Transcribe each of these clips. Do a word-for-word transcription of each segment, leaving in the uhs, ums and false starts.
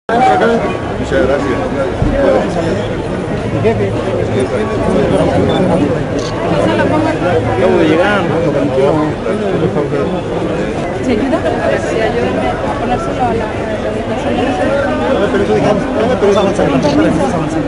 Muchas gracias. Acabo de llegar, tranquilo. ¿Se ayuda? Sí, ayúdame a ponérselo a la habitación. No, pero eso dejamos, no, pero eso avanzar, eso avanzar.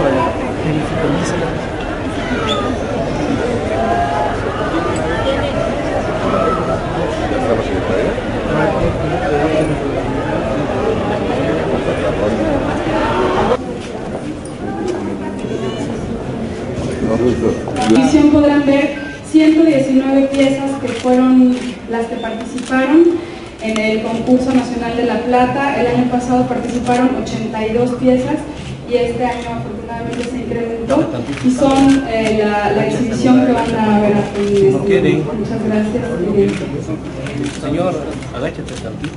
En la edición podrán ver ciento diecinueve piezas que fueron las que participaron en el concurso nacional de La Plata. El año pasado participaron ochenta y dos piezas y este año afortunadamente se incrementó y son eh, la, la exhibición que van a ver aquí. Muchas gracias. Señor, agáchate tantito.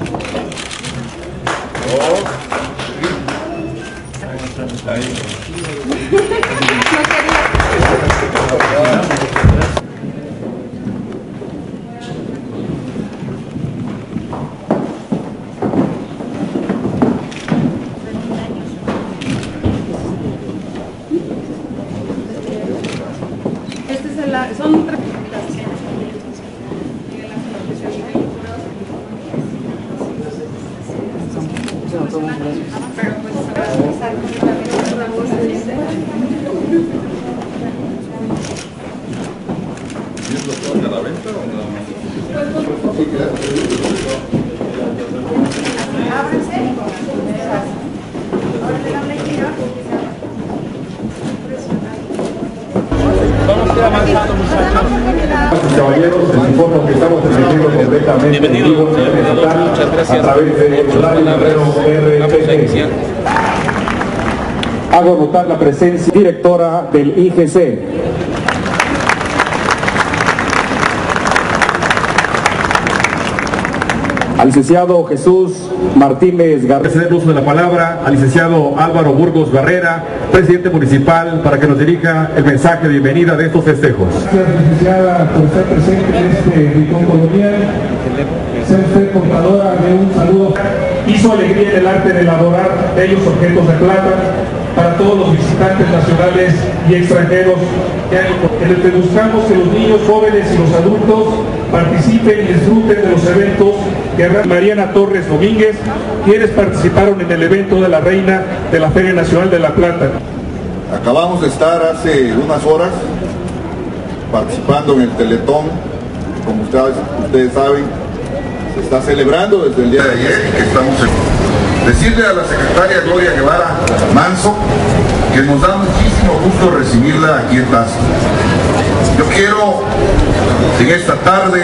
Este es el, son tres. ¿Es lo que van a la venta o nada más? Vamos a ir avanzando, muchachos. Caballeros, les informo que estamos transmitiendo completamente en vivo Muchas gracias. a través de Radio Guerrero R T G. Hago notar la presencia directora del I G C. Al licenciado Jesús Martínez Garrera. Ceder el uso de la palabra al licenciado Álvaro Burgos Barrera, presidente municipal, para que nos dirija el mensaje de bienvenida de estos festejos. Gracias, licenciada, por estar presente en este rincón colonial. Ser usted portadora de un saludo. Hizo alegría en el arte de elaborar bellos objetos de plata para todos los visitantes nacionales y extranjeros, en el que buscamos que los niños, jóvenes y los adultos participen y disfruten de los eventos que Mariana Torres Domínguez, quienes participaron en el evento de la Reina de la Feria Nacional de La Plata. Acabamos de estar hace unas horas participando en el Teletón, como ustedes, ustedes saben, se está celebrando desde el día de ayer y que estamos en... Decirle a la secretaria Gloria Guevara Manso que nos da muchísimo gusto recibirla aquí en Tasco. Yo quiero en esta tarde,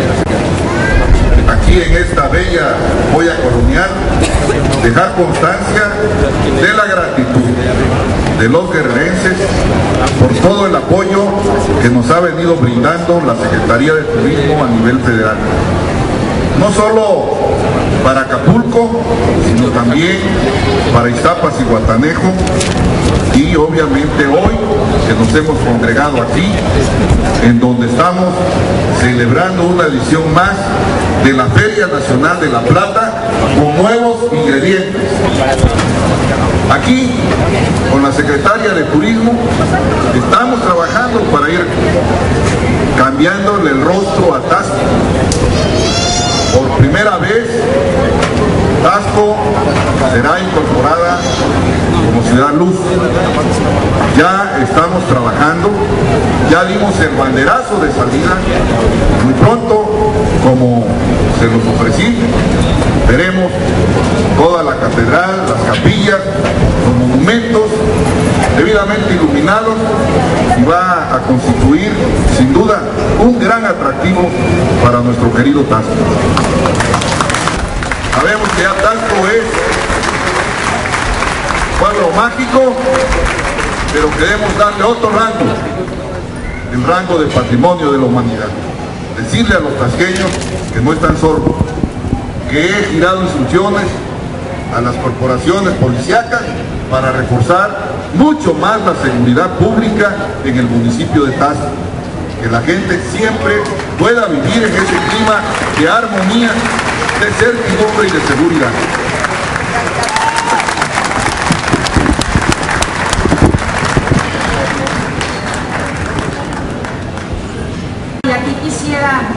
aquí en esta bella joya colonial, dejar constancia de la gratitud de los guerrerenses por todo el apoyo que nos ha venido brindando la Secretaría de Turismo a nivel federal. No solo para Acapulco, sino también para Iztapas y Guatanejo, y obviamente hoy que nos hemos congregado aquí, en donde estamos celebrando una edición más de la Feria Nacional de La Plata con nuevos ingredientes. Aquí, con la Secretaria de Turismo, estamos trabajando para ir cambiándole el rostro a Tasco. Por primera vez, Tasco será incorporada como ciudad luz. Ya estamos trabajando, ya dimos el banderazo de salida. Muy pronto, como se los ofrecí, veremos toda la catedral, las capillas, los monumentos debidamente iluminados, y va a constituir sin duda un gran atractivo para nuestro querido Tasco. Sabemos que ya Tasco es pueblo mágico, pero queremos darle otro rango, el rango de patrimonio de la humanidad. Decirle a los tasqueños que no están sordos, que he girado instrucciones a las corporaciones policíacas para reforzar mucho más la seguridad pública en el municipio de Tasco, que la gente siempre pueda vivir en ese clima de armonía, de certidumbre y de seguridad.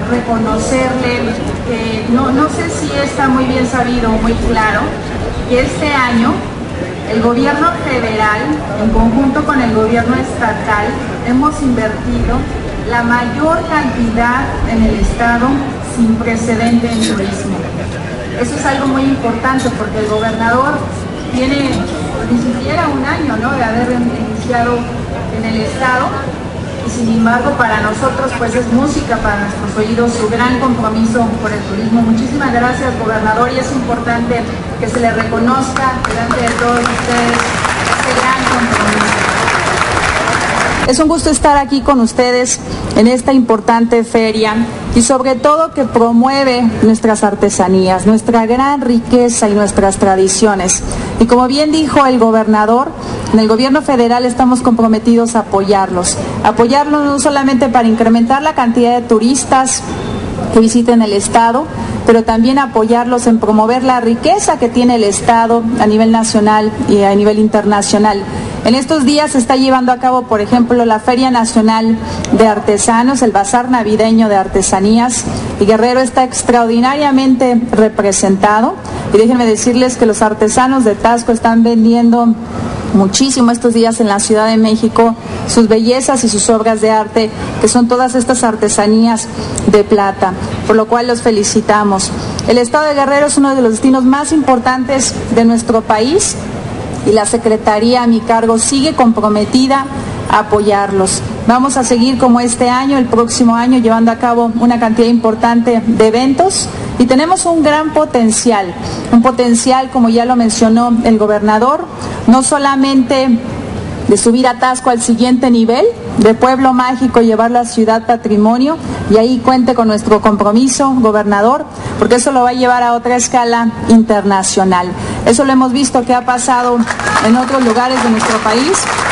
reconocerle, eh, no, no sé si está muy bien sabido o muy claro, que este año el gobierno federal, en conjunto con el gobierno estatal, hemos invertido la mayor cantidad en el estado sin precedente en turismo. Eso es algo muy importante porque el gobernador tiene ni siquiera un año, ¿no?, de haber iniciado en el estado, y sin embargo para nosotros pues es música para nuestros oídos su gran compromiso por el turismo. Muchísimas gracias, gobernador, y es importante que se le reconozca delante de todos ustedes ese gran compromiso. Es un gusto estar aquí con ustedes en esta importante feria y sobre todo que promueve nuestras artesanías, nuestra gran riqueza y nuestras tradiciones. Y como bien dijo el gobernador, en el gobierno federal estamos comprometidos a apoyarlos, apoyarlos no solamente para incrementar la cantidad de turistas que visiten el estado, pero también apoyarlos en promover la riqueza que tiene el estado a nivel nacional y a nivel internacional. En estos días se está llevando a cabo, por ejemplo, la Feria Nacional de Artesanos, el Bazar Navideño de Artesanías, y Guerrero está extraordinariamente representado. Y déjenme decirles que los artesanos de Taxco están vendiendo muchísimo estos días en la Ciudad de México sus bellezas y sus obras de arte, que son todas estas artesanías de plata, por lo cual los felicitamos. El estado de Guerrero es uno de los destinos más importantes de nuestro país y la Secretaría a mi cargo sigue comprometida a apoyarlos. Vamos a seguir como este año, el próximo año, llevando a cabo una cantidad importante de eventos y tenemos un gran potencial, un potencial, como ya lo mencionó el gobernador, no solamente de subir a Taxco al siguiente nivel, de pueblo mágico, llevarlo a ciudad patrimonio, y ahí cuente con nuestro compromiso, gobernador, porque eso lo va a llevar a otra escala internacional. Eso lo hemos visto que ha pasado en otros lugares de nuestro país.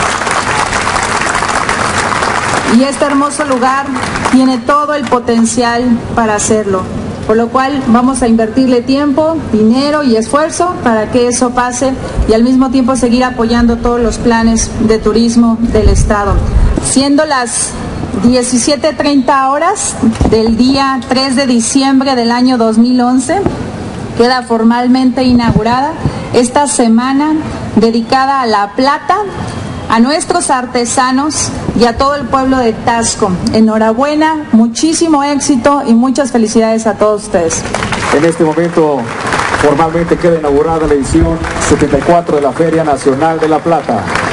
Y este hermoso lugar tiene todo el potencial para hacerlo, por lo cual vamos a invertirle tiempo, dinero y esfuerzo para que eso pase y al mismo tiempo seguir apoyando todos los planes de turismo del estado. Siendo las diecisiete treinta horas del día tres de diciembre del año dos mil once, queda formalmente inaugurada esta semana dedicada a la plata, a nuestros artesanos y a todo el pueblo de Taxco. Enhorabuena, muchísimo éxito y muchas felicidades a todos ustedes. En este momento formalmente queda inaugurada la edición setenta y cuatro de la Feria Nacional de la Plata.